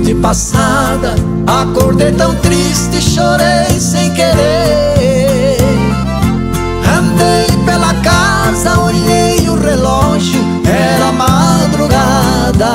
noite passada acordei tão triste, chorei sem querer. Andei pela casa, olhei o relógio, era madrugada.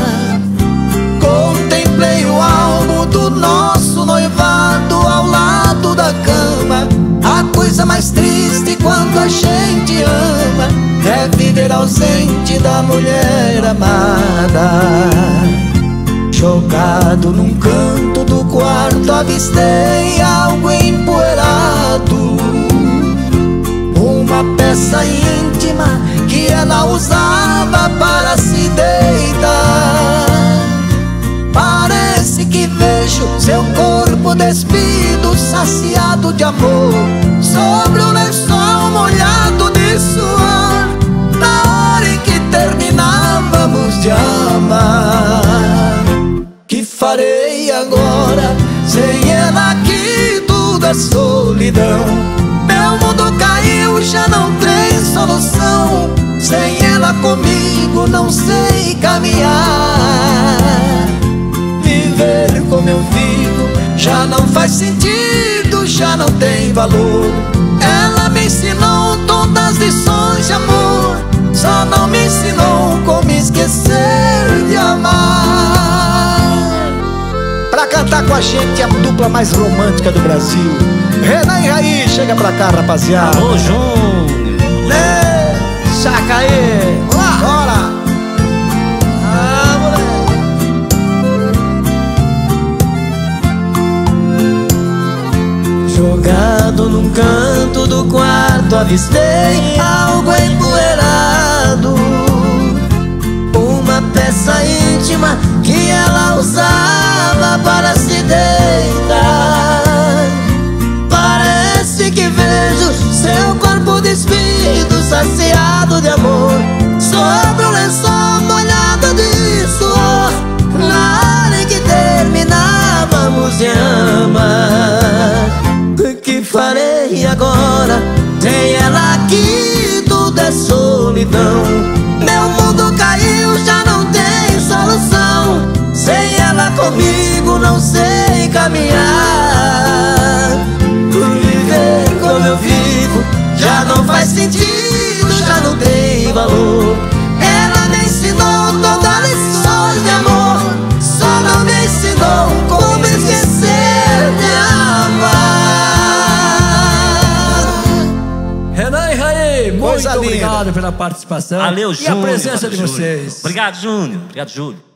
Contemplei o álbum do nosso noivado ao lado da cama. A coisa mais triste quando a gente ama é viver ausente da mulher amada. Jogado num canto do quarto avistei algo empoeirado, uma peça íntima que ela usava para se deitar. Parece que vejo seu corpo despido, saciado de amor, sobre o lençol molhado de suor, na hora em que terminávamos de amar. Que farei agora? Sem ela aqui tudo é solidão. Meu mundo caiu, já não tem solução. Sem ela comigo não sei caminhar. Viver como eu vivo já não faz sentido, já não tem valor. Ela me ensinou todas as lições de amor, só não me ensinou como esquecer de amar. Pra cantar com a gente a dupla mais romântica do Brasil, Renan e Raí, chega pra cá, rapaziada. Alô, Júnior. Saca aí. Bora. Ah, moleque. Jogado num canto do quarto avistei algo empoeirado, uma peça íntima que ela usava para se deitar. Parece que vejo seu corpo despido, saciado de amor, sobre o lençol molhado de suor, na hora em que terminávamos de amar. Que farei agora? Sem ela aqui tudo é solidão. Meu mundo caiu, já não tem solução. Sem ela comigo não sei caminhar. Viver como eu vivo já não faz sentido, já não tem valor. Ela me ensinou todas as lições de amor, só não me ensinou como esquecer de amar. Renan e Raí, muito obrigado pela participação. Valeu, e Júnior. a presença de vocês. Obrigado, Júnior. Obrigado, Júnior.